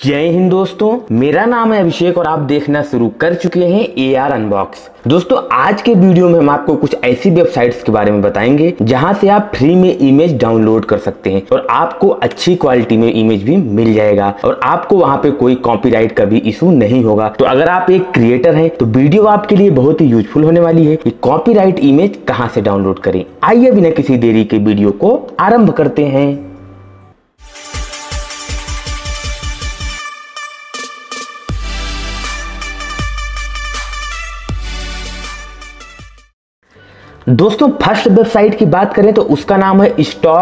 जय हिंद दोस्तों, मेरा नाम है अभिषेक और आप देखना शुरू कर चुके हैं AR अनबॉक्स। दोस्तों आज के वीडियो में हम आपको कुछ ऐसी वेबसाइट्स के बारे में बताएंगे जहां से आप फ्री में इमेज डाउनलोड कर सकते हैं और आपको अच्छी क्वालिटी में इमेज भी मिल जाएगा और आपको वहां पे कोई कॉपीराइट का भी इशू नहीं होगा। तो अगर आप एक क्रिएटर हैं तो वीडियो आपके लिए बहुत ही यूजफुल होने वाली है कि कॉपीराइट इमेज कहां से डाउनलोड करें। आइए बिना किसी देरी के वीडियो को आरंभ करते हैं। दोस्तों फर्स्ट वेबसाइट की बात करें तो उसका नाम है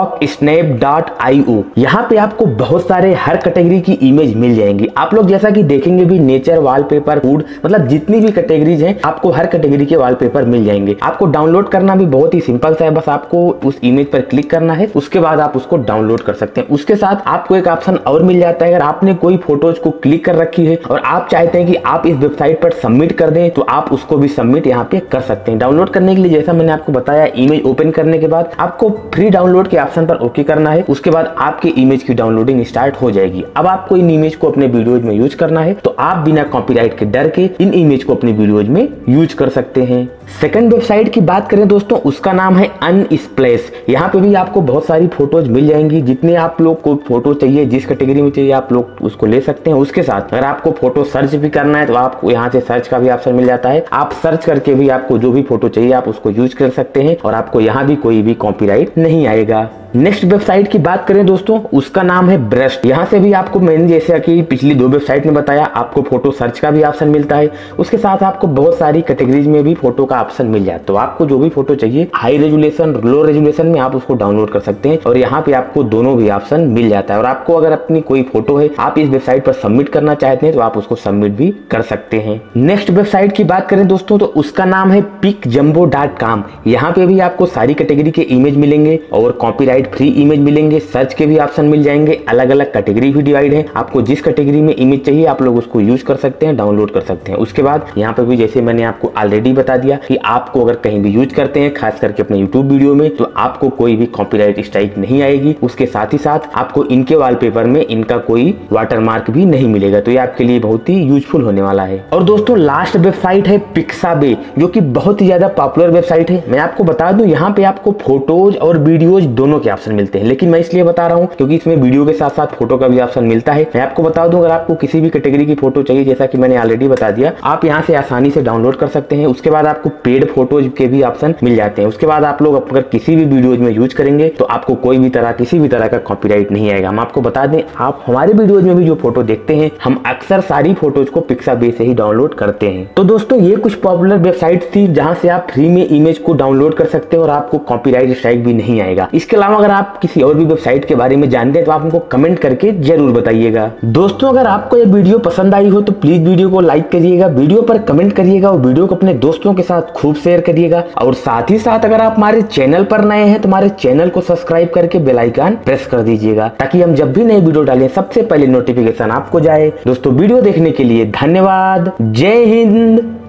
StockSnap.io। यहाँ पे आपको बहुत सारे हर कैटेगरी की इमेज मिल जाएंगी। आप लोग जैसा कि देखेंगे भी नेचर, वॉलपेपर, फूड, मतलब जितनी भी कैटेगरीज हैं आपको हर कैटेगरी के वॉलपेपर मिल जाएंगे। आपको डाउनलोड करना भी बहुत ही सिंपल सा है, बस आपको उस इमेज पर क्लिक करना है, उसके बाद आप उसको डाउनलोड कर सकते हैं। उसके साथ आपको एक ऑप्शन और मिल जाता है, अगर आपने कोई फोटोज को क्लिक कर रखी है और आप चाहते हैं कि आप इस वेबसाइट पर सबमिट कर दें तो आप उसको भी सबमिट यहाँ पे कर सकते हैं। डाउनलोड करने के लिए जैसा मैंने आपको बताया, इमेज ओपन करने के बाद आपको फ्री डाउनलोड के ऑप्शन पर ओके करना है। उसके बाद आपकी इमेज की डाउनलोडिंग स्टार्ट हो जाएगी। अब आपको इन इमेज को अपने वीडियोज में यूज करना है तो आप बिना कॉपीराइट के डर के इन इमेज को अपने वीडियोज में यूज कर सकते हैं। सेकंड वेबसाइट की बात करें दोस्तों, उसका नाम है अनस्प्लैश। यहाँ पे भी आपको बहुत सारी फोटोज मिल जाएंगी। जितने आप लोग को फोटो चाहिए, जिस कैटेगरी में चाहिए आप लोग उसको ले सकते हैं। उसके साथ अगर आपको फोटो सर्च भी करना है तो आपको यहाँ से सर्च का भी ऑप्शन मिल जाता है। आप सर्च करके भी आपको जो भी फोटो चाहिए आप उसको यूज कर सकते हैं और आपको यहाँ भी कोई भी कॉपीराइट नहीं आएगा। नेक्स्ट वेबसाइट की बात करें दोस्तों, उसका नाम है ब्रस्ट। यहाँ से भी आपको मैंने जैसे कि पिछली दो वेबसाइट में बताया, आपको फोटो सर्च का भी ऑप्शन मिलता है। उसके साथ आपको बहुत सारी कैटेगरीज में भी फोटो का ऑप्शन मिल जाता है। तो आपको जो भी फोटो चाहिए हाई रेजुलेशन, लो रेजुलेशन में आप उसको डाउनलोड कर सकते हैं और यहाँ पे आपको दोनों भी ऑप्शन मिल जाता है। और आपको अगर अपनी कोई फोटो है आप इस वेबसाइट पर सबमिट करना चाहते हैं तो आप उसको सबमिट भी कर सकते हैं। नेक्स्ट वेबसाइट की बात करें दोस्तों तो उसका नाम है PicJumbo.com। यहाँ पे भी आपको सारी कैटेगरी के इमेज मिलेंगे और कॉपीराइट फ्री इमेज मिलेंगे। सर्च के भी ऑप्शन मिल जाएंगे। अलग अलग कैटेगरी भी डिवाइड है। आपको जिस कैटेगरी में इमेज चाहिए आप लोग उसको यूज कर सकते हैं, डाउनलोड कर सकते हैं। उसके बाद यहाँ पे भी जैसे मैंने आपको ऑलरेडी बता दिया कि आपको अगर कहीं भी यूज करते हैं, खास करके अपने यूट्यूब वीडियो में, तो आपको कोई भी कॉपीराइट स्ट्राइक नहीं आएगी। उसके साथ ही साथ आपको इनके वॉलपेपर में इनका कोई वाटरमार्क भी नहीं मिलेगा। तो ये आपके लिए बहुत ही यूजफुल होने वाला है। और दोस्तों लास्ट वेबसाइट है पिक्साबे, जो कि बहुत ही ज्यादा पॉपुलर वेबसाइट है। मैं आपको बता दूं यहाँ पे आपको फोटोज और वीडियोज दोनों के ऑप्शन मिलते हैं, लेकिन मैं इसलिए बता रहा हूँ क्योंकि इसमें वीडियो के साथ साथ फोटो का भी ऑप्शन मिलता है। मैं आपको बता दूं, अगर आपको किसी भी कैटेगरी की फोटो चाहिए, जैसा कि मैंने ऑलरेडी बता दिया, आप यहाँ से आसानी से डाउनलोड कर सकते हैं। उसके बाद आपको पेड फोटोज के भी ऑप्शन मिल जाते हैं। उसके बाद आप लोग अगर किसी भी वीडियोज में यूज करेंगे तो आपको कोई भी तरह किसी भी तरह का कॉपीराइट नहीं आएगा। हम आपको बता दें, आप हमारे वीडियोज में भी जो फोटो देखते हैं हम अक्सर सारी फोटोज को पिक्साबे से ही डाउनलोड करते हैं। तो दोस्तों ये कुछ पॉपुलर वेबसाइट थी जहां से आप फ्री में इमेज को डाउनलोड कर सकते हैं और आपको कॉपीराइट स्ट्राइक भी नहीं आएगा। इसके अलावा अगर आप किसी और भी वेबसाइट के बारे में जानते हैं तो आप हमको कमेंट करके जरूर बताइएगा। दोस्तों अगर आपको ये वीडियो पसंद आई हो तो प्लीज वीडियो को लाइक करिएगा, वीडियो पर कमेंट करिएगा और वीडियो को अपने दोस्तों के साथ खूब शेयर करिएगा। और साथ ही साथ अगर आप हमारे चैनल पर नए हैं तो हमारे चैनल को सब्सक्राइब करके बेल आइकन प्रेस कर दीजिएगा ताकि हम जब भी नई वीडियो डालें सबसे पहले नोटिफिकेशन आपको जाए। दोस्तों वीडियो देखने के लिए धन्यवाद। जय हिंद।